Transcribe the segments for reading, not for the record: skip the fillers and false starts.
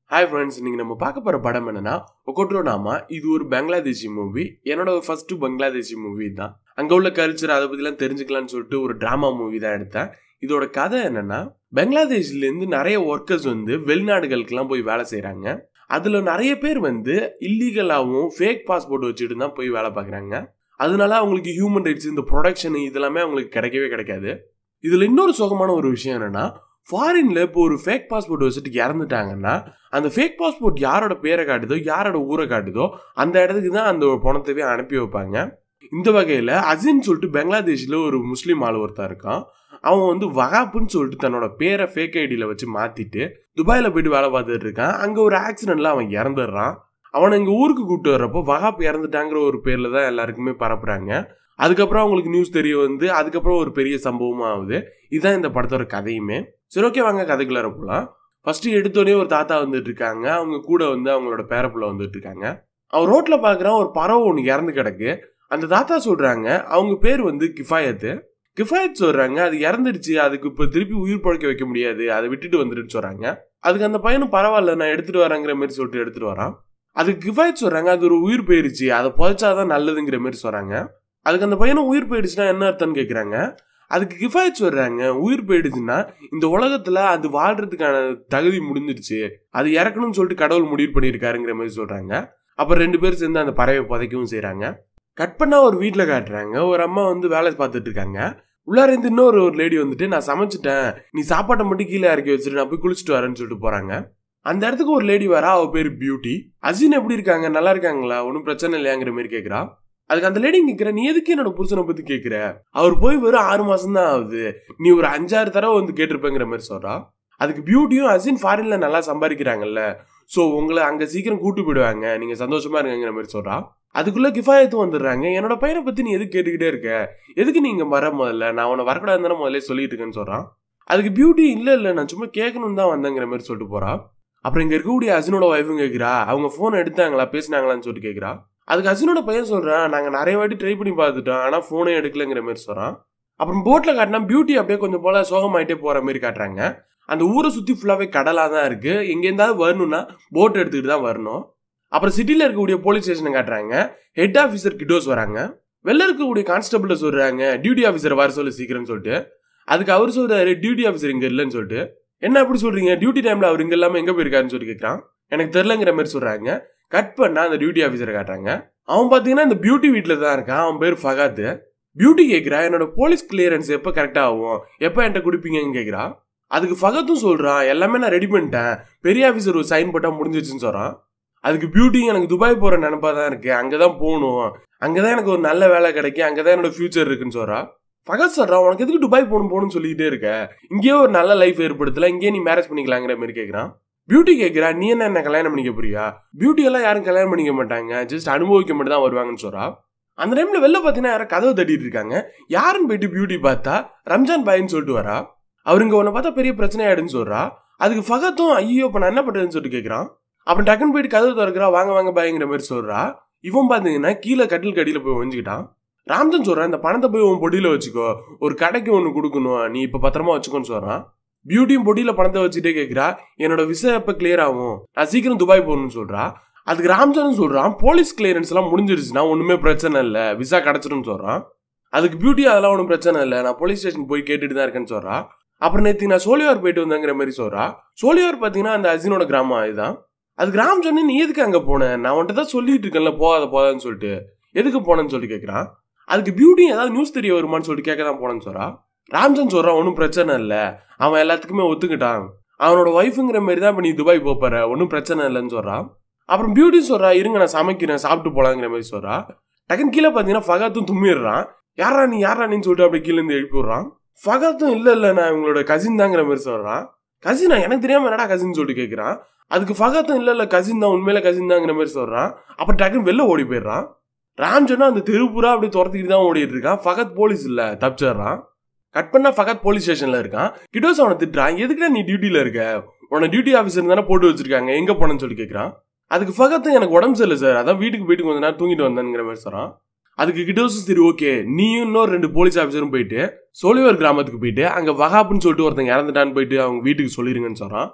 Hi friends, இன்னைக்கு நம்ம பார்க்க போற படம் என்னன்னா ஒகோட்ரோனாமா. இது ஒரு பங்களாதேஷி மூவி. என்னோட ஃபர்ஸ்ட் பங்களாதேஷி மூவி தான். அங்க உள்ள கல்ச்சர் அதை பத்திலாம் தெரிஞ்சுக்கலாம்னு சொல்லிட்டு ஒரு டிராமா மூவி தான் எடுத்தேன். இதோட கதை என்னன்னா, பங்களாதேஷ்ல இருந்து நிறைய ஒர்க்கர்ஸ் வெளிநாடுகளுக்கெல்லாம் போய் வேலை செய்யறாங்க. அதுல நிறைய பேர் இல்லீகலாவும் ஃபேக் பாஸ்போர்ட் வச்சுட்டு தான் போய் வேலை பார்க்குறாங்க. அதனால அவங்களுக்கு ஹியூமன் ரைட்ஸ், இந்த ப்ரொடக்ஷன் இதெல்லாமே அவங்களுக்கு கிடைக்கவே கிடைக்காது. இதுல இன்னொரு சோகமான ஒரு விஷயம் என்னன்னா, ஃபாரின்ல இப்போ ஒரு ஃபேக் பாஸ்போர்ட் வச்சுட்டு இறந்துட்டாங்கன்னா, அந்த ஃபேக் பாஸ்போர்ட் யாரோட பேரை காட்டுதோ, யாரோட ஊரை காட்டுதோ, அந்த இடத்துக்கு தான் அந்த பணத்தவே அனுப்பி வைப்பாங்க. இந்த வகையில் அசின் சொல்லிட்டு பங்களாதேஷில் ஒரு முஸ்லீம் ஆள் ஒருத்தன் இருக்கான். அவன் வகாப்புன்னு சொல்லிட்டு தன்னோட பேரை ஃபேக் ஐடியில் வச்சு மாற்றிட்டு துபாயில் போயிட்டு வேலை பார்த்துட்டு இருக்கான். அங்கே ஒரு ஆக்சிடென்ட்ல அவன் இறந்துடுறான். அவனை இங்கே ஊருக்கு கூப்பிட்டு வர்றப்போ வகாப் இறந்துட்டாங்கிற ஒரு பேரில் தான் எல்லாருக்குமே பரப்புறாங்க. அதுக்கப்புறம் அவங்களுக்கு நியூஸ் தெரிய அதுக்கப்புறம் ஒரு பெரிய சம்பவமாக ஆகுது. இதுதான் இந்த படத்தோட கதையுமே. சரி, ஓகே, வாங்க கதைக்குள்ளார போகலாம். ஃபர்ஸ்ட் எடுத்தோடனே ஒரு தாத்தா வந்துட்டு இருக்காங்க. அவங்க கூட அவங்களோட பேரப்புள்ள வந்துட்டு இருக்காங்க. அவன் ரோட்ல பாக்குறான், ஒரு பறவை ஒன்று இறந்து கிடக்கு. அந்த தாத்தா சொல்றாங்க அவங்க பேர் கிஃபாயத்து. கிஃபாயத் சொல்றாங்க அது இறந்துடுச்சு, அதுக்கு இப்போ திருப்பி உயிர் பழக்க வைக்க முடியாது, அதை விட்டுட்டு வந்துட்டு சொல்றாங்க. அதுக்கு அந்த பையனும் பரவாயில்ல, நான் எடுத்துட்டு வரேங்கிற மாதிரி சொல்லிட்டு எடுத்துட்டு வரான். அதுக்கு கிஃபாயத் சொல்றாங்க அது ஒரு உயிர் போயிருச்சு, அதை புதைச்சாதான் நல்லதுங்கிற மாதிரி சொல்றாங்க. அதுக்கு அந்த பையனும் உயிர் போயிடுச்சுன்னா என்ன அர்த்தம்னு கேட்குறாங்க. அதுக்கு கிஃபாயத் சொல்றாங்க உயிர் போயிடுச்சுன்னா இந்த உலகத்துல அது வாழ்றதுக்கான தகுதி முடிஞ்சிருச்சு, அது இறக்கணும்னு சொல்லிட்டு கடவுள் முடிவு பண்ணியிருக்காருங்கிற மாதிரி சொல்றாங்க. அப்புறம் ரெண்டு பேரும் சேர்ந்து அந்த பறவை புதைக்கவும் செய்யறாங்க. கட் பண்ணா ஒரு வீட்டுல காட்டுறாங்க. ஒரு அம்மா வேலை பார்த்துட்டு இருக்காங்க. உள்ளார இருந்து இன்னொரு லேடி நான் சமைச்சிட்டேன், நீ சாப்பாட்டை மட்டும் கீழே இறக்கி வச்சுட்டு நான் போய் குளிச்சுட்டு வரேன்னு சொல்லிட்டு போறாங்க. அந்த இடத்துக்கு ஒரு லேடி வரா. அவ பேரு பியூட்டி. அசின் எப்படி இருக்காங்க, நல்லா இருக்காங்களா, ஒன்னும் பிரச்சனை இல்லையாங்கிற மாதிரி கேட்கிறா. அதுக்கு அந்த லேடி கேட்கிற, நீ எதுக்கு என்னோட புருஷனை பத்தி கேட்கிற, அவர் போய் வெறும் 6 மாசம் தான் ஆகுது, நீ ஒரு 5-6 தடவை கேட்டிருப்பேங்கிற மாதிரி சொல்றா. அதுக்கு பியூட்டியும் அசின் ஃபாரின்ல நல்லா சம்பாதிக்கிறாங்கல்ல, சோ உங்களை அங்க சீக்கிரம் கூட்டு போயிடுவாங்க, நீங்க சந்தோஷமா இருங்கிற மாதிரி சொல்றா. அதுக்குள்ள கிஃபாயத்தும் வந்துடுறாங்க. என்னோட பையனை பத்தி நீ எதுக்கு கேட்டுக்கிட்டே இருக்க, எதுக்கு நீங்க வர, முதல்ல நான் உன்னை வரக்கூடாதுன்னு முதல்ல சொல்லிட்டு இருக்கேன்னு சொல்றான். அதுக்கு பியூட்டி இல்ல நான் சும்மா கேட்கணும் தான் வந்தேங்கிற மாதிரி சொல்லிட்டு போறா. அப்புறம் இங்க இருக்கக்கூடிய அசினோட ஒய்ஃபும் கேட்கிறா, அவங்க போன் எடுத்தாங்களா, பேசினாங்களான்னு சொல்லிட்டு கேட்கிறா. அதுக்கு அசினோட பையன் சொல்றான், நாங்க நிறைய வாட்டி ட்ரை பண்ணி பார்த்துட்டோம், ஆனா போனே எடுக்கலங்கிற மாதிரி சொல்றான். அப்புறம் போட்ல காட்டினா பியூட்டி அப்படியே கொஞ்சம் போல சோகமாயிட்டே போற மாதிரி காட்டுறாங்க. அந்த ஊரை சுத்தி ஃபுல்லாவே கடலா தான் இருக்கு. எங்க இருந்தாலும் வரணும்னா போட் எடுத்துக்கிட்டு தான் வரணும். அப்புறம் சிட்டில இருக்கக்கூடிய போலீஸ் ஸ்டேஷனை காட்டுறாங்க. ஹெட் ஆஃபீஸர் கிட்டோஸ் வராங்க. வெளில இருக்கக்கூடிய கான்ஸ்டபிள் சொல்றாங்க டியூட்டி ஆஃபீஸர் வர சொல்லு சீக்கிரம்னு சொல்லிட்டு. அதுக்கு அவர் சொல்றாரு டியூட்டி ஆஃபீஸர் இங்க இல்லைன்னு சொல்லிட்டு. என்ன அப்படி சொல்றீங்க, டியூட்டி டைம்ல அவர் இங்க இல்லாம எங்க போயிருக்காருன்னு சொல்லி கேட்கறான். எனக்கு தெரியலங்கிற மாதிரி சொல்றாங்க. கட் பண்ணா அந்த டியூட்டி ஆஃபீஸரை காட்டுறாங்க. அவன் பாத்தீங்கன்னா இந்த பியூட்டி வீட்டுல தான் இருக்கான். அவன் பேர் ஃபகாத். பியூட்டி கேட்கிறா, என்னோட போலீஸ் கிளியரன்ஸ் எப்ப கரெக்டா ஆகும், எப்ப என்கிட்ட குடிப்பீங்கன்னு கேட்கிறா. அதுக்கு ஃபகத்தும் சொல்றான், எல்லாமே நான் ரெடி பண்ணிட்டேன், பெரிய ஆஃபீஸர் ஒரு சைன் போட்டா முடிஞ்சிச்சுன்னு சொல்றான். அதுக்கு பியூட்டி, எனக்கு துபாய் போற நினைப்பா தான் இருக்கு, அங்கதான் போகணும், அங்கதான் எனக்கு ஒரு நல்ல வேலை கிடைக்கும், அங்கதான் என்னோட ஃபியூச்சர் இருக்குன்னு சொல்றா. ஃபகத் சொல்றான், உனக்கு எதுக்கு துபாய் போகணும்னு சொல்லிக்கிட்டே இருக்க, இங்கேயே ஒரு நல்ல லைஃப் ஏற்படுத்தல, இங்கேயே நீ மேரேஜ் பண்ணிக்கலாங்கிற மாதிரி கேட்கிறான். பியூட்டி கேட்கிறா, நீ என்ன கல்யாணம் பண்ணிக்க போறியா, பியூட்டி எல்லாம் யாரும் கல்யாணம் பண்ணிக்க மாட்டாங்க, ஜஸ்ட் அனுபவிக்க மட்டும் தான் வருவாங்கன்னு சொல்றா. அந்த டைம்ல வெளில பாத்தீங்கன்னா யாரும் கதவை தட்டிட்டு இருக்காங்க. யாருன்னு போயிட்டு பியூட்டி பார்த்தா ரம்ஜான் பாயின்னு சொல்லிட்டு வரா. அவருங்க உன்னை பார்த்தா பெரிய பிரச்சனை ஆயிடுன்னு சொல்றா. அதுக்கு ஃபகத்தும் ஐயோ இப்ப நான் என்ன பண்றதுன்னு சொல்லிட்டு கேட்கறான். அப்புறம் டக்குன்னு போயிட்டு கதவு திறக்கிறா, வாங்க வாங்க பாய்ங்கிற மாதிரி சொல்றா. இவன் பாத்தீங்கன்னா கீழே கட்டில் கடியில போய் ஒழிஞ்சுக்கிட்டான். ராம்ஜன் சொல்றான், இந்த பணத்தை போய் உன் பொடியில வச்சுக்கோ, ஒரு கடைக்கு ஒண்ணு கொடுக்கணும், நீ இப்ப பத்திரமா வச்சுக்கோன்னு சொல்றான். பியூட்டியும் பொடியில பணத்தை வச்சுட்டே கேட்கிறா, என்னோட விசா எப்ப கிளியர் ஆகும், நான் சீக்கிரம் துபாய் போகணும்னு சொல்றா. அதுக்கு ராம்ஜானும் சொல்றான், போலீஸ் கிளியரன்ஸ் எல்லாம் முடிஞ்சிருச்சுன்னா ஒண்ணுமே பிரச்சனை இல்ல, விசா கிடைச்சிடும் சொல்றான். அதுக்கு பியூட்டி அதெல்லாம் ஒன்றும் பிரச்சனை இல்லை, நான் போலீஸ் ஸ்டேஷன் போய் கேட்டுட்டு தான் இருக்கேன்னு சொல்றா. அப்புறம் நேற்று நான் சோலியார் போயிட்டு வந்தேங்கிற மாதிரி சொல்றா. சோலியார் பாத்தீங்கன்னா அந்த அசினோட கிராமம் இதுதான். அதுக்கு ராம்ஜான், நீ எதுக்கு அங்க போனேன், நான் உன்கிட்ட தான் சொல்லிட்டு இருக்கேன்ல போகாதன்னு சொல்லிட்டு, எதுக்கு போனேன்னு சொல்லி கேட்கறான். அதுக்கு பியூட்டி ஏதாவது நியூஸ் தெரிய வருமானு சொல்லிட்டு கேட்க தான் போனேன்னு சொல்றா. ராம்ஜன் சொல்றான், ஒன்றும் பிரச்சனை இல்லை, அவன் எல்லாத்துக்குமே ஒத்துக்கிட்டான், அவனோட ஒய்ஃபுங்கிற மாதிரி தான் இப்ப நீ துபாய் போற, ஒன்றும் பிரச்சனை இல்லைன்னு சொல்றான். அப்புறம் பியூட்டி சொல்றா, இருங்க நான் சமைக்கிறேன், சாப்பிட்டு போலாங்கிற மாதிரி சொல்றா. டக்குன்னு கீழே பாத்தீங்கன்னா ஃபகாத்தும் தும்மிடுறான். யாரா நீன்னு சொல்லிட்டு அப்படி கீழே இருந்து எழுப்பி விடுறான். ஃபகாத்தும் இல்ல நான் இவங்களோட கசின் தாங்கிற மாதிரி சொல்றான். கசினா, எனக்கு தெரியாம என்னடா கசின் சொல்லிட்டு கேட்கிறான். அதுக்கு ஃபகாத்தும் இல்ல கசின் தான், உண்மையில கசின் தாங்கிற மாதிரி சொல்றான். அப்புறம் டக்குன்னு வெளில ஓடி போயிடுறான். ராம்ஜனா அந்த தெருப்புறா அப்படி துரத்திக்கிட்டு தான் ஓடிட்டு இருக்கான். ஃபகத் போலீஸ் இல்ல, தப்பிச்சிடுறான். கட் பண்ணா ஃபகத் போலீஸ் ஸ்டேஷன்ல இருக்கான். கிட்டோஸ் அவனை திட்டுறான், எதுக்குடா நீ டியூட்டில இருக்க, உன டியூட்டி ஆஃபீஸர் தானே போட்டு வச்சிருக்காங்க, எங்க போனன்னு சொல்லி கேட்கறான். அதுக்கு ஃபகத், எனக்கு உடம்பு சரியில்லை சார், அதான் வீட்டுக்கு போயிட்டு கொஞ்ச நேரம் தூங்கிட்டு வந்தேங்கிற மாதிரி சொல்றான். அதுக்கு கிட்டோஸ், சரி ஓகே, நீயும் இன்னொரு 2 போலீஸ் ஆஃபீஸரும் போயிட்டு சோலிவர் கிராமத்துக்கு போயிட்டு அங்க வகாப்புன்னு சொல்லிட்டு ஒருத்தங்க இறந்துட்டான்னு போயிட்டு அவங்க வீட்டுக்கு சொல்லிருங்கன்னு சொல்றான்.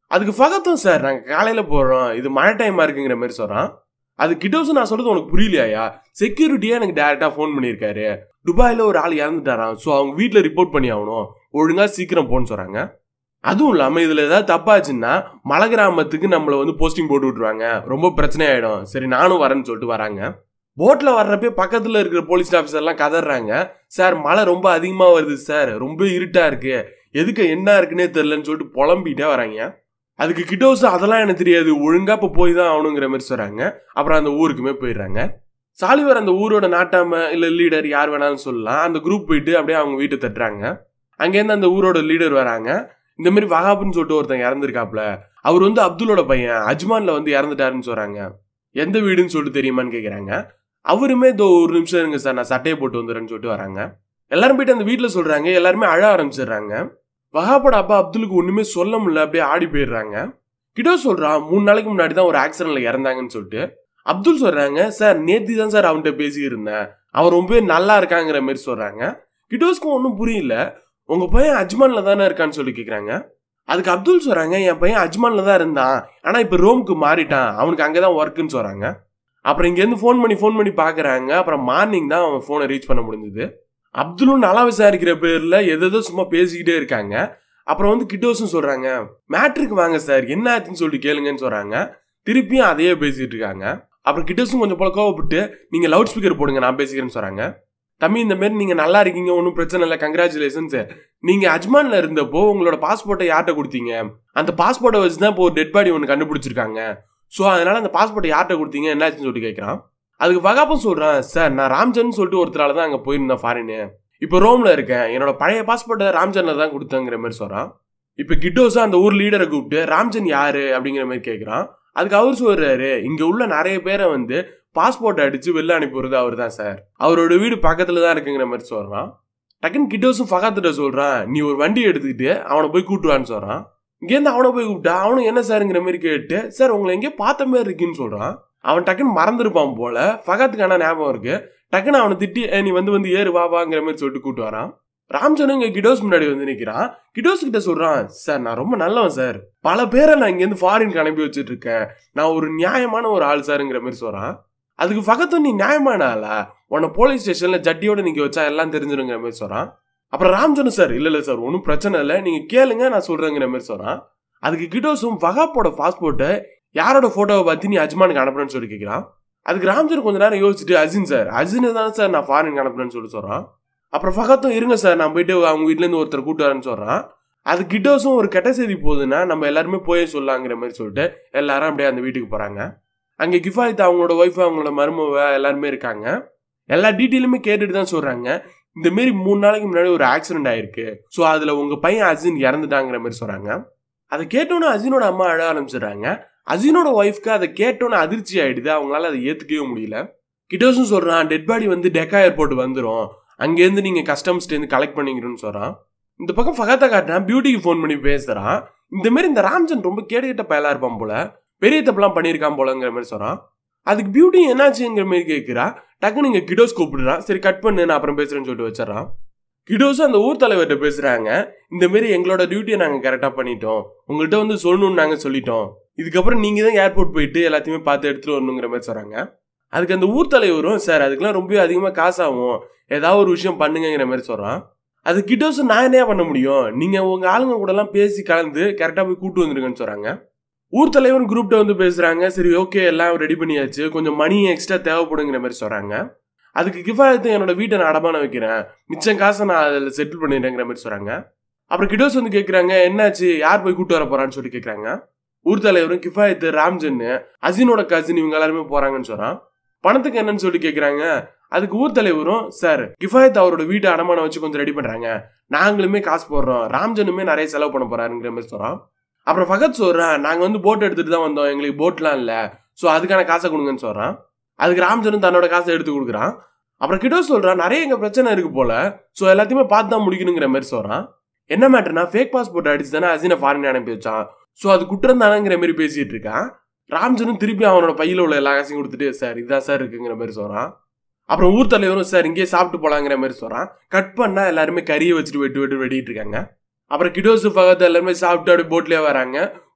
அதுக்கு ஃபகத்தும் சார் நாங்கள் காலையில் போகிறோம், இது மழை டைமாக இருக்குங்கிற மாதிரி சொல்கிறான். அது கிட்டோஸும் நான் சொல்கிறது உனக்கு புரியலையா, செக்யூரிட்டியே எனக்கு டேரெக்டாக ஃபோன் பண்ணியிருக்காரு, துபாயில் ஒரு ஆள் இறந்துட்டாரான், ஸோ அவங்க வீட்டில் ரிப்போர்ட் பண்ணி ஆகணும், ஒழுங்காக சீக்கிரம் போன்னு சொல்கிறாங்க. அதுவும் இல்லாமல் இதில் ஏதாவது தப்பாச்சுன்னா மலை கிராமத்துக்கு நம்மளை வந்து போஸ்டிங் போட்டு விட்ருவாங்க, ரொம்ப பிரச்சனை ஆகிடும், சரி நானும் வரேன்னு சொல்லிட்டு வராங்க. போட்டில் வர்றப்பே பக்கத்தில் இருக்கிற போலீஸ் ஆஃபீஸர்லாம் கதறாங்க, சார் மழை ரொம்ப அதிகமாக வருது சார், ரொம்ப இருட்டாக இருக்குது, எதுக்கு என்ன இருக்குன்னே தெரிலன்னு சொல்லிட்டு புலம்பிகிட்டே வராங்க. அதுக்கு கிட்டோஸ் அதெல்லாம் எனக்கு தெரியாது, ஒழுங்காக இப்போ போய் தான் ஆகணுங்கிற மாதிரி சொல்கிறாங்க. அப்புறம் அந்த ஊருக்குமே போயிடுறாங்க. சாலிவர் அந்த ஊரோட நாட்டாம இல்லை லீடர் யார் வேணாலும் சொல்லலாம், அந்த குரூப் போயிட்டு அப்படியே அவங்க வீட்டை தட்டுறாங்க. அங்கேருந்து அந்த ஊரோட லீடர் வராங்க. இந்த மாதிரி வகாப்னு சொல்லிட்டு ஒருத்தன் இறந்துருக்காப்ல, அவர் வந்து அப்துல்லோட பையன் அஜ்மான்ல வந்து இறந்துட்டாருன்னு சொல்கிறாங்க. எந்த வீடுன்னு சொல்லிட்டு தெரியுமான்னு கேட்குறாங்க. அவருமே இதோ ஒரு நிமிஷம் இருங்க சார், நான் சட்டையை போட்டு வந்துடுறேன்னு சொல்லிட்டு வராங்க. எல்லாரும் போயிட்டு அந்த வீட்டில் சொல்கிறாங்க, எல்லாருமே அழ ஆரம்பிச்சிடுறாங்க. வகாப்போட அப்பா அப்துலுக்கு ஒன்றுமே சொல்ல முடியல, அப்படியே ஆடி போயிடுறாங்க. கிட்டோ சொல்கிறான் 3 நாளைக்கு முன்னாடி தான் ஒரு ஆக்சிடென்ட்ல இறந்தாங்கன்னு சொல்லிட்டு. அப்துல் சொல்கிறாங்க, சார் நேத்தி தான் சார் அவன்கிட்ட பேசியிருந்தேன், அவன் ரொம்ப நல்லா இருக்காங்கிற மாதிரி சொல்கிறாங்க. கிட்டோஸ்க்கும் ஒன்றும் புரியல, உங்கள் பையன் அஜ்மான்ல தானே இருக்கான்னு சொல்லி கேட்குறாங்க. அதுக்கு அப்துல் சொல்கிறாங்க, என் பையன் அஜ்மான்ல தான் இருந்தான், ஆனால் இப்போ ரோமுக்கு மாறிட்டான், அவனுக்கு அங்கே தான் ஒர்க்குன்னு சொல்கிறாங்க. அப்புறம் இங்கேருந்து ஃபோன் பண்ணி பார்க்குறாங்க. அப்புறம் மார்னிங் தான் அவன் ஃபோனை ரீச் பண்ண முடிஞ்சுது. அப்துலும் நல்லா விசாரிக்கிற பேரில் எதோ சும்மா பேசிக்கிட்டே இருக்காங்க. அப்புறம் வந்து கிட்டோஸும் சொல்கிறாங்க, மேட்ருக்கு வாங்க சார், என்ன ஆச்சுன்னு சொல்லிட்டு கேளுங்கன்னு சொல்கிறாங்க. திருப்பியும் அதையே பேசிகிட்டு இருக்காங்க. அப்புறம் கிட்டோஸும் கொஞ்சம் போல கோவப்பட்டு, நீங்கள் லவுட் ஸ்பீக்கர் போடுங்க, நான் பேசிக்கிறேன்னு சொல்கிறாங்க. தம்பி இந்த மாதிரி நீங்கள் நல்லா இருக்கீங்க, ஒன்றும் பிரச்சனை இல்லை, கங்க்ராச்சுலேஷன்ஸ். நீங்கள் அஜ்மானில் இருந்தப்போ உங்களோட பாஸ்போர்ட்டை யார்கிட்ட கொடுத்தீங்க, அந்த பாஸ்போர்ட்டை வச்சு தான் இப்போ ஒரு டெட் பாடி ஒன்று கண்டுபிடிச்சிருக்காங்க, ஸோ அதனால் அந்த பாஸ்போர்ட்டை யார்கிட்ட கொடுத்தீங்க என்னாச்சுன்னு சொல்லிட்டு கேட்குறான். அதுக்கு வகாப்பும் சொல்கிறான், சார் நான் ராம்ஜன் சொல்லிட்டு ஒருத்தரால தான் அங்கே போயிருந்தேன் ஃபாரின்னு, இப்போ ரோமில் இருக்கேன், என்னோட பழைய பாஸ்போர்ட்டை ராம்ஜனில் தான் கொடுத்தேங்கிற மாதிரி சொல்கிறான். இப்போ கிட்டோஸாக அந்த ஊர் லீடரை கூப்பிட்டு ராம்ஜன் யார் அப்படிங்கிற மாதிரி கேட்குறான். அதுக்கு அவர் சொல்கிறாரு, இங்கே உள்ள நிறைய பேரை வந்து பாஸ்போர்ட் அடித்து வெளில அனுப்பிடுறது அவர் தான் சார், அவரோட வீடு பக்கத்தில் தான் இருக்குங்கிற மாதிரி சொல்கிறான். டக்குன்னு கிட்டோஸும் ஃபகாத்திட்ட சொல்கிறான், நீ ஒரு வண்டி எடுத்துக்கிட்டு அவனை போய் கூட்டுவான்னு சொல்கிறான். இங்கேருந்து அவனை போய் கூப்பிட்டா அவனும் என்ன சாருங்கிற மாதிரி கேட்டு, சார் உங்களை எங்கேயோ பார்த்த மாதிரி இருக்குன்னு சொல்கிறான். அவன் டக்குன்னு மறந்துருப்பான் போல, ஃபகாத்துக்கான ஞாபகம் இருக்கு. டக்குன்னு அவனை திட்டி, நீ வந்து ஏறு வாங்கிற மாதிரி சொல்லிட்டு கூட்டு வரான். ராம்ஜனும் இங்கே கிட்டோஸ் முன்னாடி வந்து நிற்கிறான். கிட்டோஸ் கிட்ட சொல்கிறான், சார் நான் ரொம்ப நல்லவன் சார், பல பேரை நான் இங்கேருந்து ஃபாரினுக்கு அனுப்பி வச்சுட்டு இருக்கேன், நான் ஒரு நியாயமான ஒரு ஆள் சாருங்கிற மாதிரி சொல்கிறான். அதுக்கு ஃபகத்தும் நீ நியாயமான ஆளா, உன்னை போலீஸ் ஸ்டேஷனில் ஜட்டியோட நிற்க வச்சா எல்லாம் தெரிஞ்சிருங்கிற மாதிரி சொல்கிறான். அப்புறம் ராம்ஜனும் சார் இல்லை சார் ஒன்றும் பிரச்சனை இல்லை, நீங்கள் கேளுங்க நான் சொல்கிறேங்கிற மாதிரி சொல்கிறான். அதுக்கு கிட்டோஸும் வகாப்போட பாஸ்போர்ட்டை யாரோட ஃபோட்டோவை பார்த்து நீ அஜ்மானுக்கு அனுப்புறேன்னு சொல்லி கேட்குறான். அதுக்கு ராம்ஜன் கொஞ்ச நேரம் யோசிச்சுட்டு, அஜின் தான் சார் நான் ஃபாரினுக்கு அனுப்புறேன்னு சொல்லி சொல்கிறான். அப்புறம் ஃபகத்தும் இருங்க சார் நான் போயிட்டு அவங்க வீட்டிலேருந்து ஒருத்தர் கூட்டு வரேன்னு சொல்கிறான். அது கிட்டோஸும் ஒரு கெட்ட செய்தி போகுதுன்னா நம்ம எல்லாருமே போய் சொல்லலாங்கிற மாதிரி சொல்லிட்டு எல்லாரும் அப்படியே அந்த வீட்டுக்கு போகிறாங்க. அங்கே கிஃபாயத் அவங்களோட ஒய்ஃபு அவங்களோட மருமவ எல்லாருமே இருக்காங்க. எல்லா டீட்டெயிலுமே கேட்டுட்டு தான் சொல்கிறாங்க, இந்தமாரி 3 நாளைக்கு முன்னாடி ஒரு ஆக்சிடென்ட் ஆயிருக்கு, ஸோ அதில் உங்கள் பையன் அஜின் இறந்துட்டாங்கிற மாதிரி சொல்கிறாங்க. அதை கேட்டோன்னே அஜினோட அம்மா அழ ஆரம்பிச்சிடுறாங்க. அஜினோட ஒய்ஃப்க்கு அதை கேட்டோன்னே அதிர்ச்சி ஆகிடுது, அவங்களால அதை ஏற்றுக்கவே முடியல. கிட்டோஸும் சொல்கிறான், டெட் பாடி வந்து டெக்கா ஏர்போர்ட் வந்துடும், அங்கேருந்து நீங்கள் கஸ்டம்ஸ்டேருந்து கலெக்ட் பண்ணிக்கிறோன்னு சொல்கிறான். இந்த பக்கம் ஃபகத்தை காட்டினா பியூட்டிக்கு ஃபோன் பண்ணி பேசுகிறான். இந்தமாரி இந்த ராம்ஜன் ரொம்ப கேட்டுக்கிட்ட பயலாக இருப்பான் போல, பெரிய தப்பெல்லாம் பண்ணியிருக்கான் போலங்கிற மாதிரி சொல்கிறான். அதுக்கு பியூட்டி என்னாச்சுங்கிற மாதிரி கேட்குறா. டக்குன்னு நீங்கள் கிட்டோஸ் கூப்பிடுறான். சரி கட் பண்ணு, நான் அப்புறம் பேசுகிறேன்னு சொல்லிட்டு வச்சிடறான். கிட்டோஸும் அந்த ஊர் தலைவர்கிட்ட பேசுகிறாங்க, இந்தமாரி எங்களோட டியூட்டியை நாங்கள் கரெக்டாக பண்ணிட்டோம், உங்கள்கிட்ட வந்து சொல்லணும்னு நாங்கள் சொல்லிட்டோம், இதுக்கப்புறம் நீங்கள் தான் ஏர்போர்ட் போயிட்டு எல்லாத்தையுமே பார்த்து எடுத்துகிட்டு வரணுங்கிற மாதிரி சொல்கிறாங்க. அதுக்கு அந்த ஊர் தலைவரும், சார் அதுக்கெல்லாம் ரொம்ப அதிகமாக காசாகும், ஏதாவது ஒரு விஷயம் பண்ணுங்கிற மாதிரி சொல்கிறான். அது கிட்டோஸும் நான் என்ன பண்ண முடியும், நீங்கள் உங்கள் ஆளுங்க கூடலாம் பேசி கலந்து கரெக்டாக போய் கூட்டு வந்துருங்கன்னு சொல்கிறாங்க. ஊர் தலைவரும் குரூப்ட வந்து பேசுகிறாங்க. சரி ஓகே எல்லாம் ரெடி பண்ணியாச்சு, கொஞ்சம் மணி எக்ஸ்ட்ரா தேவைப்படுங்கிற மாதிரி சொல்கிறாங்க. அதுக்கு கிஃபாயத்தை என்னோட வீட்டை நான் அடமான வைக்கிறேன், மிச்சம் காசை நான் அதில் செட்டில் பண்ணிடுறேங்கிற மாதிரி சொல்கிறாங்க. அப்புறம் கிட்டோஸ் வந்து கேட்குறாங்க, என்னாச்சு யார் போய் கூட்டு வர போகிறான்னு சொல்லி கேட்குறாங்க. ஊர் தலைவரும் கிஃபாயத்து ராம்ஜன்னு அஜினோட கசின் இவங்க எல்லாருமே போகிறாங்கன்னு சொல்கிறான். பணத்துக்கு என்னன்னு சொல்லி கேட்குறாங்க. அதுக்கு ஊர் தலைவரும், சார் கிஃபாயத் அவரோட வீட்டை அடமான வச்சு கொஞ்சம் ரெடி பண்ணுறாங்க, நாங்களுமே காசு போடுறோம், ராம்ஜனுமே நிறைய செலவு பண்ண போகிறாருங்கிற மாதிரி சொல்கிறான். அப்புறம் ஃபகத் சொல்கிறான், நாங்கள் வந்து போட் எடுத்துகிட்டு தான் வந்தோம், எங்களுக்கு போட்லாம் இல்லை, ஸோ அதுக்கான காசை கொடுங்கன்னு சொல்கிறான். அதுக்கு ராம்ஜனும் தன்னோட காசை எடுத்து கொடுக்குறான். அப்புறம் கிட்டோஸ் சொல்கிறான், நிறைய எங்கள் பிரச்சனை இருக்குது போல், ஸோ எல்லாத்தையுமே பார்த்து தான் முடிக்கணுங்கிற மாதிரி சொல்கிறான். என்ன மேட்டர்னா ஃபேக் பாஸ்போர்ட் அடிச்சு தானே அஜினை ஃபாரின் அனுப்பி வச்சான், ஸோ அது குற்றம் தானேங்கிற மாதிரி பேசிகிட்டு இருக்கான். ராம்ஜனும் திருப்பி அவனோட பையில் உள்ள எல்லா காசையும் கொடுத்துட்டு, சார் இதுதான் சார் இருக்குங்கிற மாதிரி சொல்கிறான். அப்புறம் ஊர் தலைவரும், சார் இங்கேயே சாப்பிட்டு போகலாங்கிற மாதிரி சொல்கிறான். கட் பண்ணால் எல்லாருமே கறியை வச்சுட்டு வெட்டு வெட்டிட்டு இருக்காங்க. அப்புறம் கிட்டோஸ் ஃபகத் எல்லாருமே சாப்பிட்டு அப்படியே போட்லேயே வராங்க.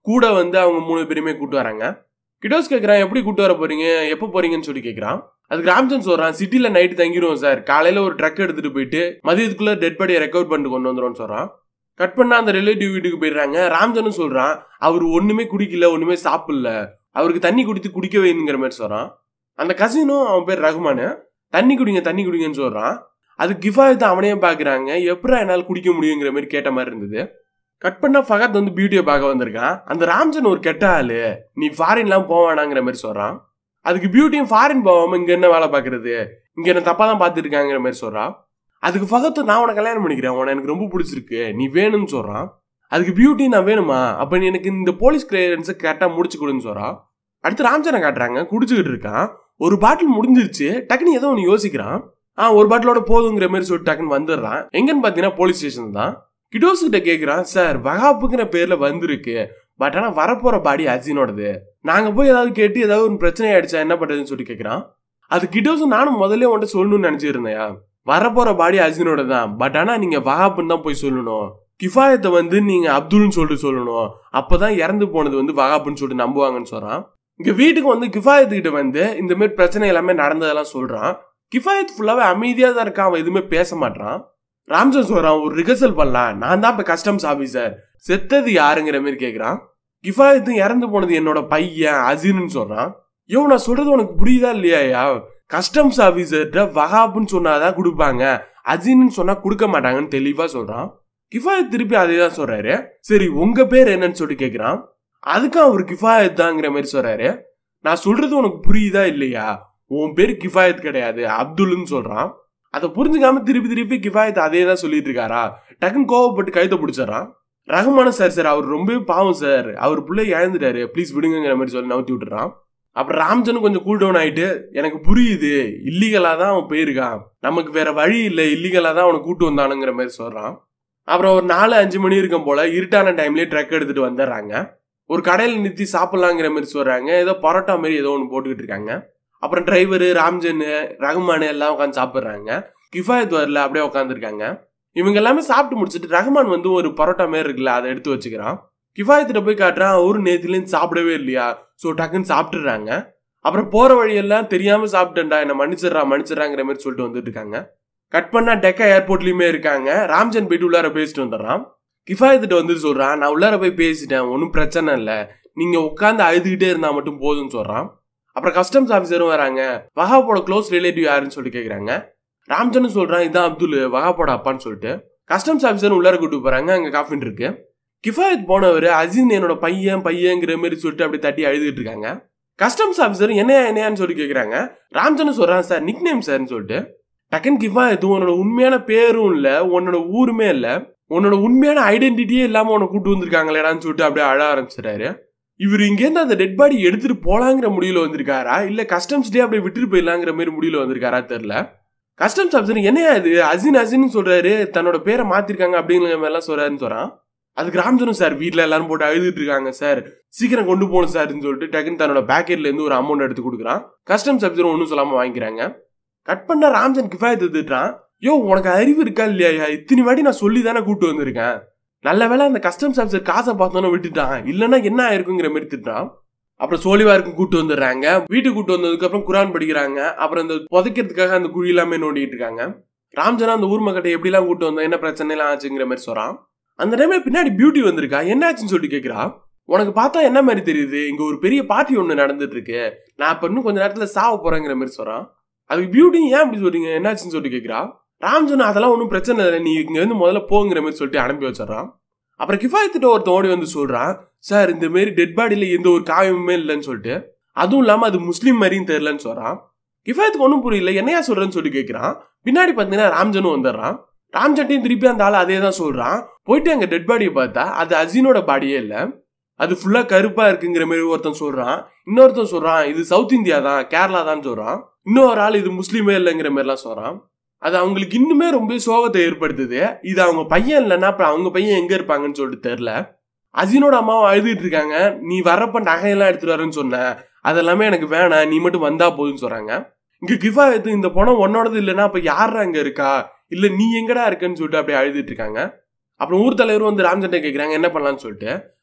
கூட வந்து அவங்க 3 பேருமே கூட்டு வராங்க. கிடோஸ் கேட்குறான், எப்படி கூட்டு வர போறீங்க, எப்போ போறீங்கன்னு சொல்லி கேட்குறான். அதுக்கு ராம்சந்த் சொல்றான், சிட்டில நைட்டு தங்கிடுவோம் சார், காலையில ஒரு ட்ரக் எடுத்துட்டு போயிட்டு மதியத்துக்குள்ள டெட் பாடியை ரெக்கவர் பண்ணிட்டு கொண்டு வந்துடும் சொல்றான். கட் பண்ணா அந்த ரிலேட்டிவ் வீட்டுக்கு போயிடுறாங்க. ராம்சந்த் சொல்றான், அவர் ஒண்ணுமே குடிக்கல, ஒண்ணுமே சாப்பிடல, அவருக்கு தண்ணி குடிக்க வைங்கிற மாதிரி சொல்றான். அந்த கசினும் அவன் பேர் ரகுமானு, தண்ணி குடிங்கன்னு சொல்றான். அது கிஃபாயத்தை அவனையே பாக்குறாங்க, எப்படா என்னால் குடிக்க முடியுங்கிற மாதிரி கேட்ட மாதிரி இருந்தது. கட் பண்ணா ஃபகத் வந்து பியூட்டியை பார்க்க வந்திருக்கான். அந்த ராம்சன் ஒரு கெட்ட ஆளு, நீ ஃபாரின்லாம் போவானாங்கிற மாதிரி சொல்றான். அதுக்கு பியூட்டியும் ஃபாரின் போவாம இங்க என்ன வேலை பாக்குறது, இங்க என்ன தப்பா தான் பாத்துட்டு இருக்காங்கிற மாதிரி சொல்றான். அதுக்கு ஃபகத், நான் உனக்கு கல்யாணம் பண்ணிக்கிறேன், உன எனக்கு ரொம்ப பிடிச்சிருக்கு, நீ வேணும்னு சொல்றான். அதுக்கு பியூட்டி, நான் வேணுமா, அப்ப நீ எனக்கு இந்த போலீஸ் கிளியரன்ஸை கரெக்டா முடிச்சு கொடுன்னு சொல்றான். அடுத்து ராம்சனை காட்டுறாங்க, குடிச்சுக்கிட்டு இருக்கான். ஒரு பாட்டில் முடிஞ்சிருச்சு, டக்குன்னு ஏதோ ஒன்று யோசிக்கிறான். ஒரு பாட்டிலோட போதுங்கிற மாதிரி சொல்லிட்டு டக்குன்னு வந்துடுறான். எங்கன்னு பாத்தீங்கன்னா போலீஸ் ஸ்டேஷன் தான். கிடோஸ் கிட்ட கேட்கிறான், சார் வகாப்புங்கிற பேர்ல வந்திருக்கு, பட் ஆனா வரப்போற பாடி அஜினோடது, நாங்க போய் ஏதாவது கேட்டு ஏதாவது ஒரு பிரச்சனை ஆயிடுச்சா என்ன பண்றதுன்னு சொல்லி கேட்கிறான். அது கிடோஸ், நானும் முதல்ல உன்கிட்ட சொல்லணும்னு நினைச்சிருந்தேயா, வரப்போற பாடி அஜினோட தான், பட் ஆனா நீங்க வகாப்புன்னு தான் போய் சொல்லணும், கிஃபாயத்தை வந்து நீங்க அப்துல்னு சொல்லிட்டு சொல்லணும், அப்பதான் இறந்து போனது வந்து வகாப்புன்னு சொல்லிட்டு நம்புவாங்கன்னு சொல்றான். இங்க வீட்டுக்கு வந்து கிஃபாயத்துக்கிட்ட வந்து இந்த மாதிரி பிரச்சனை எல்லாமே நடந்ததெல்லாம் சொல்றான். கிஃபாயத் ஃபுல்லாவே அமைதியா தான் இருக்கான், அவன் எதுவுமே பேச மாட்டான். ராம்சன் சொல்றான், ஒரு ரிகர்சல் பண்ணலாம், நான் தான் இப்ப கஸ்டம்ஸ் ஆபீசர், செத்தது யாருங்கிற மாதிரி கேட்கிறான். கிஃபாயத்து இறந்து போனது என்னோட பையன் அசீன்னு சொல்றான். நான் சொல்றது உனக்கு புரியுதா இல்லையா, கஸ்டம்ஸ் ஆபீசர்கிட்ட வகாப்புன்னு சொன்னாதான் கொடுப்பாங்க, அஜீன்னு சொன்னா கொடுக்க மாட்டாங்கன்னு தெளிவா சொல்றான். கிஃபாயத் திருப்பி அதே தான் சொல்றாரு. சரி உங்க பேர் என்னன்னு சொல்லி கேட்கிறான். அதுக்கும் அவர் கிஃபாயத் தாங்கிற மாதிரி சொல்றாரு. நான் சொல்றது உனக்கு புரியுதா இல்லையா, உன் பேரு கிஃபாயத் கிடையாது அப்துல்னு சொல்றான். அதை புரிஞ்சுக்காம திருப்பி கிஃபாயத் அதே தான் சொல்லிட்டு இருக்காரா. டக்குன்னு கோவப்பட்டு கைத்தை பிடிச்சிடறான். ரகுமான, சார் அவர் ரொம்பவே பாவம் சார், அவர் பிள்ளை இழந்துட்டாரு, ப்ளீஸ் விடுங்கிற மாதிரி சொல்லி நவுத்தி விட்டுறான். அப்புறம் ராம்சனும் கொஞ்சம் கூல் டவுன் ஆயிட்டு, எனக்கு புரியுது இல்லீகலா தான் அவன் போயிருக்கான், நமக்கு வேற வழி இல்லை, இல்லீகலா தான் அவனை கூட்டு வந்தானுங்கிற மாதிரி சொல்றான். அப்புறம் ஒரு 4-5 மணி இருக்கும் போல இருட்டான டைம்லயே ட்ரக் எடுத்துட்டு வந்துடுறாங்க. ஒரு கடையில நிறுத்தி சாப்பிடலாங்கிற மாதிரி சொல்றாங்க. ஏதோ பரோட்டா மாதிரி ஏதோ ஒன்று போட்டுக்கிட்டு இருக்காங்க. அப்புறம் டிரைவரு, ராம்ஜன், ரகுமான் எல்லாம் உட்காந்து சாப்பிடுறாங்க. கிஃபாயத் வரல, அப்படியே உட்காந்துருக்காங்க. இவங்க எல்லாமே சாப்பிட்டு முடிச்சுட்டு ரகுமான் வந்து ஒரு பரோட்டா மாதிரி இருக்குல்ல, அதை எடுத்து வச்சுக்கிறான். கிஃபாயத்திட்ட போய் காட்டுறான், அவரு நேத்துலேருந்து சாப்பிடவே இல்லையா, ஸோ டக்குன்னு சாப்பிட்டுறாங்க. அப்புறம் போற வழியெல்லாம் தெரியாம சாப்பிட்டேன்டா, என்ன மன்னிச்சிடறாங்கிற மாதிரி சொல்லிட்டு வந்துட்டு இருக்காங்க. கட் பண்ணா டெக்கா ஏர்போர்ட்லயுமே இருக்காங்க. ராம்ஜன் போயிட்டு உள்ளார பேசிட்டு வந்துடுறான். கிஃபாயத்திட்ட வந்து சொல்றான், நான் உள்ளார போய் பேசிட்டேன், ஒன்றும் பிரச்சனை இல்லை, நீங்க உட்காந்து அழுதுகிட்டே இருந்தா மட்டும் போதும்னு சொல்றான். அப்புறம் கஸ்டம்ஸ் ஆஃபீஸரும் வராங்க. வஹாப்போட க்ளோஸ் ரிலேட்டிவ் யாருன்னு சொல்லிட்டு கேட்குறாங்க. ராம்ஜனும் சொல்றான், இதான் அப்துல், வஹாப்போட அப்பான்னு சொல்லிட்டு. கஸ்டம்ஸ் ஆஃபீஸரும் உள்ளார கூட்டு போறாங்க. அங்க காஃபின் இருக்கு. கிஃபாயத் போனவர் அஜின் என்னோட பையங்கிற மாதிரி சொல்லிட்டு அப்படி தட்டி அழுதுட்டு இருக்காங்க. கஸ்டம்ஸ் ஆஃபீஸர் என்னையான்னு சொல்லி கேட்குறாங்க. ராம்ஜனும் சொல்றான், சார் நிக் நேம் சார்ன்னு சொல்லிட்டு. டக்குன்னு கிஃபாயத், உன்னோட உண்மையான பேரும் இல்ல, உன்னோட ஊருமே இல்ல, உன்னோட உண்மையான ஐடென்டிட்டியே இல்லாம உன்னை கூட்டு வந்திருக்காங்களேடான்னு சொல்லிட்டு அப்படியே அழ ஆரம்பிச்சிட்டாரு. இவர் இங்கேருந்து அந்த டெட் பாடி எடுத்துட்டு போலாங்கிற முடிவுல வந்திருக்காரா, இல்ல கஸ்டம்ஸ் டே அப்படியே விட்டுட்டு போயிடலாங்கிற மாதிரி முடிவுல வந்திருக்காரா தெரியல. கஸ்டம்ஸ் ஆஃபீஸர், என்னையா இது அசின்னு சொல்றாரு, தன்னோட பேரை மாத்திருக்காங்க அப்படிங்கிற மாதிரி எல்லாம் சொல்றாருன்னு சொல்றான். அதுக்கு ராம்ஜனும், சார் வீட்டுல எல்லாரும் போட்டு அழுதுட்டு இருக்காங்க சார், சீக்கிரம் கொண்டு போகணும் சார்ன்னு சொல்லிட்டு டக்குன்னு தன்னோட பேக்கெட்ல இருந்து ஒரு அமௌண்ட் எடுத்து கொடுக்குறான். கஸ்டம்ஸ் ஆஃபீஸரும் ஒன்றும் சொல்லாம வாங்கிக்கிறாங்க. கட் பண்ண ராம்ஜன் கிஃபாயத் திட்டுறான், உனக்கு அறிவு இருக்கா இல்லையா, இத்தனை வாட்டி நான் சொல்லி தானே கூட்டு வந்திருக்கேன், நல்ல வேலை அந்த கஸ்டம்ஸ் ஆஃபீஸர் காசை பார்த்தோன்னு விட்டுட்டான், இல்லைன்னா என்ன ஆயிருக்குங்கிற மாதிரி திட்டுறான். அப்புறம் சோழிவாருக்கும் கூட்டு வந்துடுறாங்க. வீட்டுக்கு கூட்டு வந்ததுக்கு அப்புறம் குரான் படிக்கிறாங்க. அப்புறம் இந்த புதைக்கிறதுக்காக அந்த குழி எல்லாமே நோண்டிட்டு இருக்காங்க. ராம்ஜனா அந்த ஊர் மக்கட்ட எப்படி எல்லாம் கூட்டு வந்தா, என்ன பிரச்சனை எல்லாம் ஆச்சுங்கிற மாதிரி சொல்றான். அந்த டைம்ல பின்னாடி பியூட்டி வந்திருக்கா. என்ன ஆச்சுன்னு சொல்லிட்டு கேட்கிறா. உனக்கு பார்த்தா என்ன மாதிரி தெரியுது, இங்க ஒரு பெரிய பார்ட்டி ஒண்ணு நடந்துட்டு இருக்கு, நான் இப்ப இன்னும் கொஞ்ச நேரத்துல சாவ போறேங்கிற மாதிரி சொல்றான். அதுக்கு பியூட்டி, ஏன் அப்படி சொல்றீங்க, என்னாச்சுன்னு சொல்லிட்டு கேட்கிறா. ராம்ஜன், அதெல்லாம் ஒன்றும் பிரச்சனை இல்லை, நீ இங்க வந்து முதல்ல போங்கிற மாதிரி சொல்லிட்டு அனுப்பி வச்சிடறான். அப்புறம் கிஃபாயத்திட்ட ஒருத்தன் ஓடி வந்து சொல்றான், சார் இந்த மாதிரி டெட் பாடியில எந்த ஒரு காயமுமே இல்லைன்னு சொல்லிட்டு, அதுவும் இல்லாம அது முஸ்லீம் மாதிரியும் தெரியலன்னு சொல்றான். கிஃபாயத்துக்கு ஒன்றும் புரியல, என்னையா சொல்றேன்னு சொல்லிட்டு கேட்கிறான். பின்னாடி பார்த்தீங்கன்னா ராம்ஜனும் வந்துடுறான். ராம்ஜன்ட்டையும் திருப்பி அந்த ஆள் அதே தான் சொல்றான். போயிட்டு அங்க டெட் பாடியை பார்த்தா அது அஜினோட பாடியே இல்லை, அது ஃபுல்லா கருப்பா இருக்குங்கிற மாதிரி ஒருத்தன் சொல்றான். இன்னொருத்தன் சொல்றான், இது சவுத் இந்தியா தான், கேரளா தான் சொல்றான். இன்னொரு ஆள் இது முஸ்லீமே இல்லைங்கிற மாதிரிலாம் சொல்றான். அது அவங்களுக்கு இன்னுமே ரொம்ப சோகத்தை ஏற்படுத்துது. இது அவங்க பையன் இல்லைன்னா அப்புறம் அவங்க பையன் எங்க இருப்பாங்கன்னு சொல்லிட்டு தெரியல. அஜினோட அம்மாவும் அழுதுட்டு இருக்காங்க. நீ வர்றப்ப நகையெல்லாம் எடுத்துட்டு வரேன்னு சொன்ன, அதெல்லாமே எனக்கு வேணாம், நீ மட்டும் வந்தா போதுன்னு சொல்றாங்க. இங்க கிஃபாயத்து, இந்த பணம் உன்னோடது இல்லைன்னா அப்ப யாரா அங்க இருக்கா, இல்ல நீ எங்கடா இருக்கன்னு சொல்லிட்டு அப்படியே அழுதுட்டு இருக்காங்க. அப்புறம் ஊர் தலைவரும் வந்து ராம்ஜன்ட்ட கேட்கறாங்க என்ன பண்ணலான்னு சொல்லிட்டு.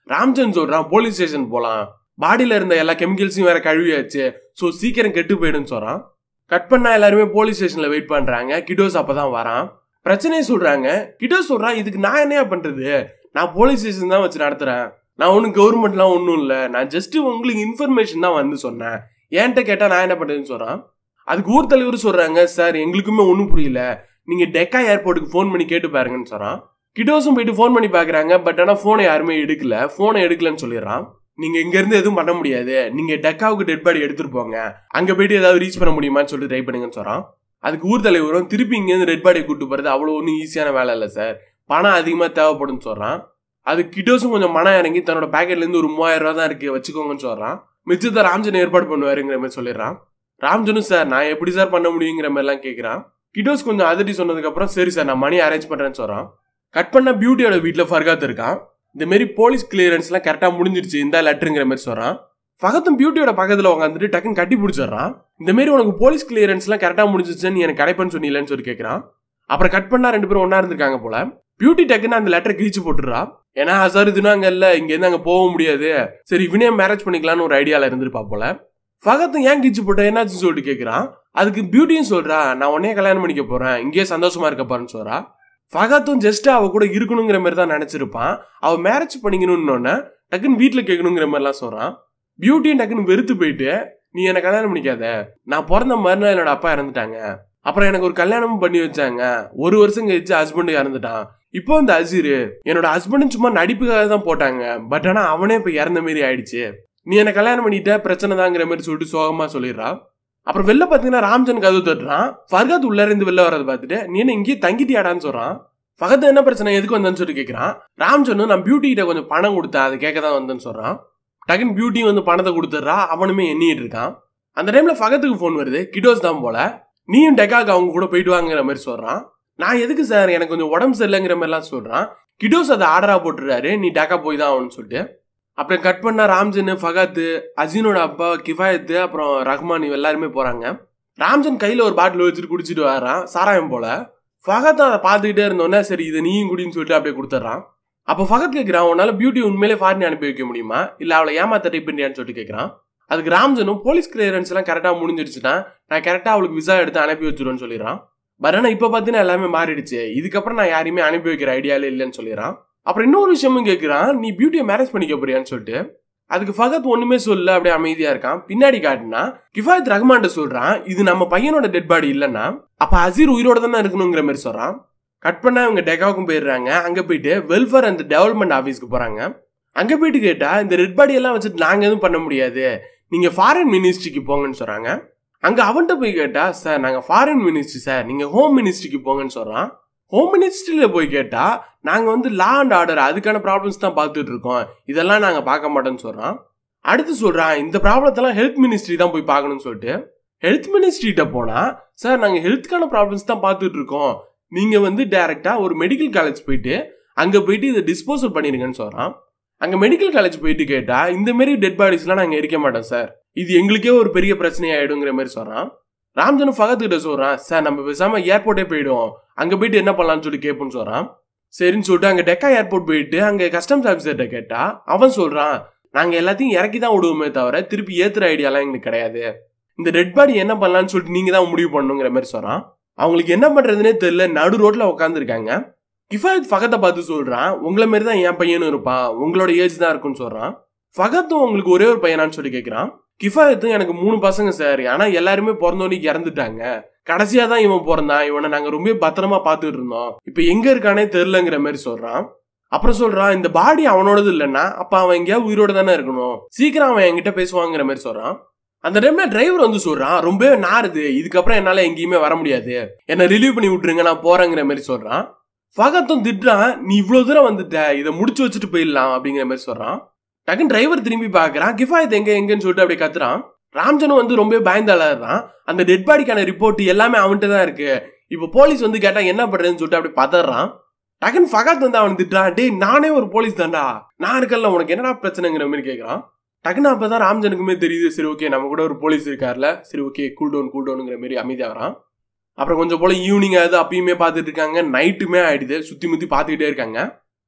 ராம்சந்த் சொல்றான் போலீஸ் ஸ்டேஷன் போலாம், பாடியில இருந்த எல்லா கெமிக்கல்ஸையும் வேற கழுவியாச்சு, ஸோ சீக்கிரம் கெட்டு போயிடுன்னு சொல்றான். கட் பண்ணா எல்லாருமே போலீஸ் ஸ்டேஷன்ல வெயிட் பண்றாங்க. கிடோஸ் அப்பதான் வரான். பிரச்சனையை சொல்றாங்க. கிடோஸ் சொல்றான், இதுக்கு நான் என்னையா பண்றது, நான் போலீஸ் ஸ்டேஷன் தான் வச்சு நடத்துறேன், நான் ஒன்னும் கவர்மெண்ட்லாம் ஒன்றும் இல்லை, நான் ஜஸ்ட் உங்களுக்கு இன்ஃபர்மேஷன் தான் வந்து சொன்னேன், என்கிட்ட கேட்டா நான் என்ன பண்றதுன்னு சொல்றான். அதுக்கு ஊர் தலைவர் சொல்றாங்க, சார் எங்களுக்குமே ஒன்றும் புரியல, நீங்க டெக்கா ஏர்போர்ட்டுக்கு ஃபோன் பண்ணி கேட்டு பாருங்கன்னு சொல்றான். கிடோஸும் போயிட்டு ஃபோன் பண்ணி பாக்குறாங்க. பட் ஆனா போனை யாருமே எடுக்கல. போனை எடுக்கலன்னு சொல்லிடுறான். நீங்க இங்க இருந்து எதுவும் பண்ண முடியாது, நீங்க டெக்காவுக்கு டெட் பாடி எடுத்துட்டு போங்க, அங்க போயிட்டு ஏதாவது ரீச் பண்ண முடியுமான்னு சொல்லிட்டு ட்ரை பண்ணுங்கன்னு சொல்றான். அதுக்கு ஊர் தலைவரும் திருப்பி இங்க இருந்து டெட் பாடியை கூட்டு போறது அவ்வளவு ஒன்றும் ஈஸியான வேலை இல்லை சார், பணம் அதிகமா தேவைப்படும்னு சொல்றான். அது கிடோஸும் கொஞ்சம் மனம் இறங்கி தன்னோட பேக்கெட்ல இருந்து ஒரு 3000 ரூபா தான் இருக்கு வச்சுக்கோங்கன்னு சொல்றான். மிச்சத்தை ராம்ஜன் ஏற்பாடு பண்ணுவாருங்கிற மாதிரி சொல்லிடுறான். ராம்ஜனும் சார் நான் எப்படி சார் பண்ண முடியுங்கிற மாதிரி எல்லாம் கேட்கிறான். கிடோஸ் கொஞ்சம் அதட்டி சொன்னதுக்கு அப்புறம் சரி சார் நான் மணி அரேஞ்ச் பண்றேன்னு சொல்றான். கட் பண்ண பியூட்டியோட வீட்டுல ஃபர்காத் இருக்கான். இந்த மாதிரி போலீஸ் கிளியரன்ஸ் எல்லாம் கரெக்டா முடிஞ்சிருச்சு இந்த லெட்டருங்கிற மாதிரி சொல்றான். ஃபகத்தும் பியூட்டியோட பக்கத்துல உட்காந்துட்டு டக்குன்னு கட்டி பிடிச்சிடறான். இந்த மாதிரி உனக்கு போலீஸ் கிளியரன்ஸ் எல்லாம் கரெக்டா முடிஞ்சிச்சுன்னு நீ எனக்கு கிடைப்பேன்னு சொன்னீங்கன்னு சொல்லி கேட்கறான். அப்புறம் கட் பண்ணா 2 பேரும் ஒன்னா இருந்திருக்காங்க போல. பியூட்டி டக்குன்னு அந்த லெட்டரை கிழிச்சு போட்டுறா. ஏன்னா சார் இதுனா அங்க இல்ல, இங்க இருந்து அங்க போக முடியாது, சரி இவனே மேரேஜ் பண்ணிக்கலாம்னு ஒரு ஐடியால இருந்திருப்பா போல. ஃபகத்தும் ஏன் கிழிச்சு போட்ட என்னாச்சுன்னு சொல்லிட்டு கேட்கறான். அதுக்கு பியூட்டியும் சொல்றா, நான் உடனே கல்யாணம் பண்ணிக்க போறேன், இங்கேயே சந்தோஷமா இருக்க பாருன்னு சொல்றா. ஃபகத்தும் ஜஸ்ட் அவ கூட இருக்கணுங்கிற மாதிரி தான் நினைச்சிருப்பான். அவ மேரேஜ் பண்ணிக்கணும்னு டக்குன்னு வீட்டுல கேட்கணுங்கிற மாதிரிலாம் சொல்றான். பியூட்டியும் டக்குன்னு வெறுத்து போயிட்டு, நீ என்ன கல்யாணம் பண்ணிக்காத, நான் பிறந்த மறுநாள் என்னோட அப்பா இறந்துட்டாங்க, அப்புறம் எனக்கு ஒரு கல்யாணமும் பண்ணி வச்சாங்க, 1 வருஷம் கழிச்சு ஹஸ்பண்ட் இறந்துட்டான், இப்போ இந்த அசீர் என்னோட ஹஸ்பண்ட் சும்மா நடிப்புக்காக தான் போட்டாங்க, பட் ஆனா அவனே இப்ப இறந்த மாரி ஆயிடுச்சு, நீ என்ன கல்யாணம் பண்ணிட்ட பிரச்சனை தாங்கிற மாதிரி சொல்லிட்டு சோகமா சொல்லிடுறான். அப்புறம் வெளில பாத்தீங்கன்னா ராம்ஜன் கதவு தட்டுறான். ஃபர்காத் உள்ள இருந்து வெளில வரதை பார்த்துட்டு நீ என்ன இங்கேயே தங்கிட்டியாடான்னு சொல்றான். ஃபகத் என்ன பிரச்சனை எதுக்கு வந்தேன்னு சொல்லி கேட்கறான். ராம்ஜனும் நான் பியூட்டி கிட்ட கொஞ்சம் பணம் கொடுத்தேன், அதை கேட்க தான் வந்தேன்னு சொல்றான். டக்குன்னு பியூட்டி வந்து பணத்தை கொடுத்துட்றா. அவனுமே எண்ணிட்டு இருக்கான். அந்த டைம்ல ஃபகத்துக்கு போன் வருது. கிடோஸ் தான் போல. நீயும் டெக்காக்கு அவங்க கூட போயிட்டு வாங்கிற மாதிரி சொல்றான். நான் எதுக்கு சார், எனக்கு கொஞ்சம் உடம்பு சரியில்லைங்கிற மாதிரிலாம் சொல்றான். கிடோஸ் அதை ஆர்டரா போட்டுறாரு, நீ டெக்கா போய் தான் ஆகணும்னு சொல்லிட்டு. அப்புறம் கட் பண்ணா ராம்ஜன், ஃபகத், அசீனோட அப்பா கிஃபாயத்து, அப்புறம் ரஹ்மான் எல்லாருமே போறாங்க. ராம்ஜன் கையில ஒரு பாட்டில் வச்சுட்டு குடிச்சிட்டு வரான், சாராயம் போல. ஃபகத் அதை பார்த்துக்கிட்டே இருந்தோன்னே சரி இதை நீயும் குடின்னு சொல்லிட்டு அப்படியே கொடுத்துட்றான். அப்போ ஃபகத் கேட்கிறான், உன்னால பியூட்டி உண்மையிலே ஃபாரின் அனுப்பி வைக்க முடியுமா, இல்ல அவளை ஏமாத்த ட்ரை பண்ணியான்னு சொல்லிட்டு கேட்கறான். அதுக்கு ராம்ஜனும் போலீஸ் கிளியரன்ஸ் எல்லாம் கரெக்டா முடிஞ்சிடுச்சுன்னா நான் கரெக்டா அவளுக்கு விசா எடுத்து அனுப்பி வச்சிருவேன்னு சொல்லிடுறான். பட் ஆனா இப்ப பாத்தீங்கன்னா எல்லாமே மாறிடுச்சு, இதுக்கப்புறம் நான் யாரையுமே அனுப்பி வைக்கிற ஐடியாலே இல்லைன்னு சொல்லிடுறான். அப்புறம் இன்னொரு விஷயமும் கேட்கிறான், நீ பியூட்டியை மேரேஜ் பண்ணிக்க போறியான்னு சொல்லிட்டு. அதுக்கு ஃபகத் ஒண்ணுமே சொல்ல அப்படியே அமைதியா இருக்கான். பின்னாடி காட்டுனா கிஃபாயத் ரஹ்மான் சொல்றான், இது நம்ம பையனோட டெட் பாடி இல்லைன்னா அப்ப அசீர் உயிரோட தானே இருக்கணுங்கிற மாதிரி சொல்றான். கட் பண்ணா இவங்க டெக்காவுக்கும் போயிடுறாங்க. அங்க போயிட்டு வெல்ஃபேர் அண்ட் டெவலப்மெண்ட் ஆஃபீஸ்க்கு போறாங்க. அங்க போயிட்டு கேட்டா இந்த ரெட் பாடி எல்லாம் வச்சுட்டு நாங்க எதுவும் பண்ண முடியாது, நீங்க ஃபாரின் மினிஸ்ட்ரிக்கு போங்கன்னு சொல்றாங்க. அங்க அவன்கிட்ட போய் கேட்டா, சார் நாங்க ஃபாரின் மினிஸ்ட்ரி சார், நீங்க ஹோம் மினிஸ்ட்ரிக்கு போங்கன்னு சொல்றான். ஹோம் மினிஸ்ட்ரியில போய் கேட்டா நாங்க வந்து லா அண்ட் ஆர்டர் அதுக்கான ப்ராப்ளம்ஸ் தான் பார்த்துட்டு இருக்கோம், இதெல்லாம் நாங்க பார்க்க மாட்டோம்னு சொல்றான். அடுத்து சொல்றான், இந்த ப்ராப்ளத்தெல்லாம் ஹெல்த் மினிஸ்ட்ரி தான் போய் பார்க்கணும்னு சொல்லிட்டு. ஹெல்த் மினிஸ்ட்ரிட்ட போனா, சார் நாங்க ஹெல்த்துக்கான ப்ராப்ளம்ஸ் தான் பார்த்துட்டு இருக்கோம், நீங்க வந்து டைரக்டா ஒரு மெடிக்கல் காலேஜ் போயிட்டு அங்க போயிட்டு இதை டிஸ்போசல் பண்ணிருங்கன்னு சொல்றான். அங்க மெடிக்கல் காலேஜ் போயிட்டு கேட்டா இந்த மாதிரி டெட் பாடிஸ் எல்லாம் நாங்க எரிக்க மாட்டோம் சார், இது எங்களுக்கே ஒரு பெரிய பிரச்சனையாயிடுங்கிற மாதிரி சொல்றான். ராம்ஜனும் ஃபகத் கிட்ட சொல்றான், சார் நம்ம பேசாம ஏர்போர்ட்டே போயிடுவோம், அங்க போயிட்டு என்ன பண்ணலாம்னு சொல்லி கேட்போம்னு சொல்றான். சரின்னு சொல்லிட்டு அங்க டெக்கா ஏர்போர்ட் போயிட்டு அங்க கஸ்டம்ஸ் ஆஃபீஸர்கிட்ட கேட்டா அவன் சொல்றான், நாங்க எல்லாத்தையும் இறக்கி தான் விடுவோமே தவிர திருப்பி ஏத்துற ஐடியாலாம் எங்களுக்கு கிடையாது, இந்த டெட் பாடி என்ன பண்ணலாம்னு சொல்லிட்டு நீங்க தான் முடிவு பண்ணுங்கிற மாதிரி சொல்றான். அவங்களுக்கு என்ன பண்றதுன்னே தெரியல, நடு ரோட்ல உட்காந்துருக்காங்க. கிஃபாயத் ஃபகத்தை பார்த்து சொல்றான், உங்களை மாதிரி தான் என் பையனும் இருப்பான், உங்களோட ஏஜ் தான் இருக்குன்னு சொல்றான். ஃபகத்தும் உங்களுக்கு ஒரே ஒரு பையனான்னு சொல்லி கேட்கிறான். கிஃபாயத்தும் எனக்கு 3 பசங்க சார், ஆனா எல்லாருமே பிறந்தோன்னே இறந்துட்டாங்க, கடைசியா தான் இவன் பிறந்தான், இவனை நாங்க ரொம்ப பத்திரமா பாத்துட்டு இருந்தோம், இப்ப எங்க இருக்கானே தெரியலங்கிற மாதிரி சொல்றான். அப்புறம் சொல்றான், இந்த பாடி அவனோடது இல்லைன்னா அப்ப அவன் எங்கேயாவது உயிரோட தானே இருக்கணும், சீக்கிரம் அவன் என்கிட்ட பேசுவாங்கிற மாதிரி சொல்றான். அந்த டைம்ல டிரைவர் வந்து சொல்றான், ரொம்பவே நாருது, இதுக்கப்புறம் என்னால எங்கேயுமே வர முடியாது, என்ன ரிலீவ் பண்ணி விட்டுருங்க நான் போறேங்கிற மாதிரி சொல்றான். ஃபகத்தும் திட்டுறான், நீ இவ்வளவு தூரம் வந்துட்ட, இதை முடிச்சு வச்சுட்டு போயிடலாம் அப்படிங்கிற மாதிரி சொல்றான். டக்குன்னு டிரைவர் திரும்பி பாக்குறான், கிஃபாயத் எங்கன்னு சொல்லிட்டு அப்படியே கத்துறான். ராம்ஜனும் வந்து ரொம்ப பயந்தாளர்தான், அந்த டெட் பாடிக்கான ரிப்போர்ட் எல்லாமே அவன்கிட்ட தான் இருக்கு, இப்ப போலீஸ் வந்து கேட்டா என்ன பண்றதுன்னு சொல்லிட்டு அப்படி பதறான். டக்குன்னு ஃபகத் வந்து அவன் திட்டுறான், டேய் நானே ஒரு போலீஸ் தான்டா, நான் இருக்கல, உனக்கு என்னடா பிரச்சனைங்கிற மாதிரி கேட்கறான். டக்குன்னு அப்பதான் ராம்ஜனுக்குமே தெரியுது, சரி ஓகே நம்ம கூட ஒரு போலீஸ் இருக்காருல, சரி ஓகே கூல் டவுனுங்கிற மாதிரி அமைதியாகிறான். அப்புறம் கொஞ்சம் போல ஈவினிங் ஆகுது, அப்பயுமே பார்த்துட்டு இருக்காங்க, நைட்டுமே ஆயிடுது, சுத்தி முத்தி பார்த்துக்கிட்டே இருக்காங்க.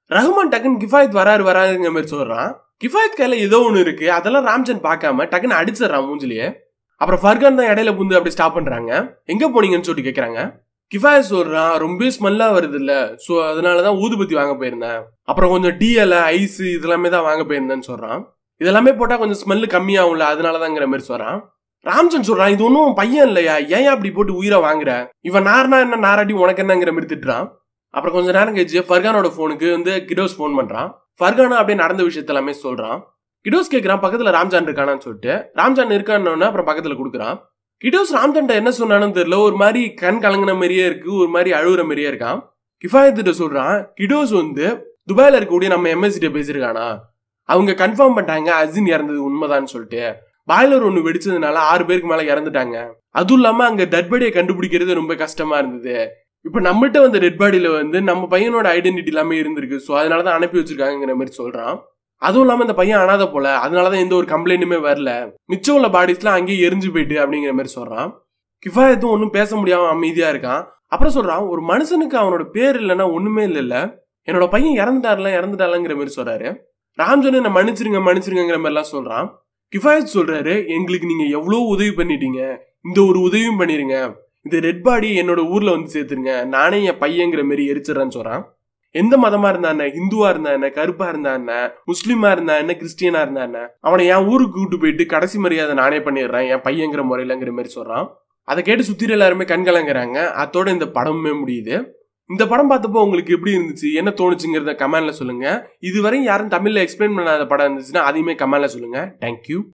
ரஹ்மான் டக்குன்னு கிஃபாயத் வராருங்கிற மாதிரி சொல்றான். கிஃபாயத் கையில ஏதோ ஒண்ணு இருக்கு, அதெல்லாம் ராம்சந்த் பார்க்காம டக்குன்னு அடிச்சிடறான் மூஞ்சிலேயே. அப்புறம் ஃபர்கான் தான் இடையில புந்து அப்படி ஸ்டாப் பண்றாங்க. எங்க போனீங்கன்னு சொல்லிட்டு கேக்குறாங்க. கிஃபாயத் சொல்றான், ரொம்ப ஸ்மெல்லா வருது இல்ல, சோ அதனாலதான் ஊதுபத்தி வாங்க போயிருந்தேன், அப்புறம் கொஞ்சம் டீஎல் ஐஸ் இதெல்லாமே தான் வாங்க போயிருந்தேன்னு சொல்றான். இதெல்லாமே போட்டா கொஞ்சம் ஸ்மெல்லு கம்மியாகும்ல, அதனாலதாங்கிற மாதிரி சொல்றான். ராம்சந்த் சொல்றான், இது ஒன்னும் பையன் இல்லையா, ஏன் அப்படி போட்டு உயிரை வாங்குற, இவன் நார்னா என்ன நாராட்டி உனக்கு என்னங்கிற மாதிரி திட்டுறான். அப்புறம் கொஞ்சம் நேரம் கழிச்சு ஃபர்கானோட போனுக்கு கிடோஸ் போன் பண்றான். ஃபர்கானா அப்படியே நடந்த விஷயத்த எல்லாமே சொல்றான். கிடோஸ் கேட்கிறான் பக்கத்துல ராம்ஜான் இருக்கானான்னு சொல்லிட்டு. ராம்ஜான் இருக்கான்னு அப்புறம் பக்கத்துல கொடுக்குறான். கிடோஸ் ராம்ஜான்ட்ட என்ன சொன்னான்னு தெரியல, ஒரு மாதிரி கண் கலங்கின மாதிரியே இருக்கு, ஒரு மாதிரி அழுகுற மாதிரியே இருக்கான். கிஃபாயத்திட்ட சொல்றான், கிடோஸ் துபாயில இருக்கக்கூடிய நம்ம எம்எஸ்சிட்ட பேசியிருக்கானா, அவங்க கன்ஃபார்ம் பண்ணிட்டாங்க அசின் இறந்தது உண்மைதான்னு சொல்லிட்டு. பாய்லர் ஒண்ணு வெடிச்சதுனால 6 பேருக்கு மேல இறந்துட்டாங்க, அதுவும் இல்லாம அங்க டெட் பாடியை கண்டுபிடிக்கிறது ரொம்ப கஷ்டமா இருந்தது. இப்ப நம்மகிட்ட டெட் பாடியில நம்ம பையனோட ஐடென்டிட்டி எல்லாமே இருந்திருக்கு, சோ அதனாலதான் அனுப்பி வச்சிருக்காங்கிற மாதிரி சொல்றான். அதுவும் இல்லாம இந்த பையன் அனாத போல, அதனாலதான் எந்த ஒரு கம்ப்ளைண்ட்டுமே வரல, மிச்சம் உள்ள பாடிஸ்லாம் அங்கேயே எரிஞ்சு போயிட்டு அப்படிங்கிற மாதிரி சொல்றான். கிஃபாயத்தும் ஒன்னும் பேச முடியாம அமைதியா இருக்கான். அப்புறம் சொல்றான், ஒரு மனுஷனுக்கு அவனோட பேர் இல்லைன்னா ஒண்ணுமே இல்ல, என்னோட பையன் இறந்துட்டாருங்கிற மாதிரி சொல்றாரு. ராம்ஜான் என்ன மன்னிச்சிருங்கிற மாதிரி எல்லாம் சொல்றான். கிஃபாயத் சொல்றாரு, எங்களுக்கு நீங்க எவ்வளவு உதவி பண்ணிட்டீங்க, இந்த ஒரு உதவியும் பண்ணிருங்க, இந்த ரெட் பாடி என்னோட ஊர்ல சேர்த்துருங்க, நானே என் பையங்கிற மாதிரி எரிச்சிடறேன்னு சொல்றான். எந்த மதமா இருந்தா என்ன, ஹிந்துவா இருந்தா என்ன, கருப்பா இருந்தா என்ன, முஸ்லீமா இருந்தா என்ன, கிறிஸ்டியனா இருந்தா என்ன, அவனை என் ஊருக்கு கூட்டு போயிட்டு கடைசி மரியாதை நானே பண்ணிடுறேன் என் பையங்கிற முறையிலங்கிற மாதிரி சொல்றான். அதை கேட்டு சுத்திர எல்லாருமே கண்கலங்கிறாங்க. அதோட இந்த படமுமே முடியுது. இந்த படம் பார்த்தப்போ உங்களுக்கு எப்படி இருந்துச்சு, என்ன தோணுச்சுங்கிறத கமெண்ட்ல சொல்லுங்க. இதுவரை யாரும் தமிழ்ல எக்ஸ்பிளைன் பண்ணாத படம் இருந்துச்சுன்னா அதையுமே கமெண்ட்ல சொல்லுங்க. தேங்க்யூ.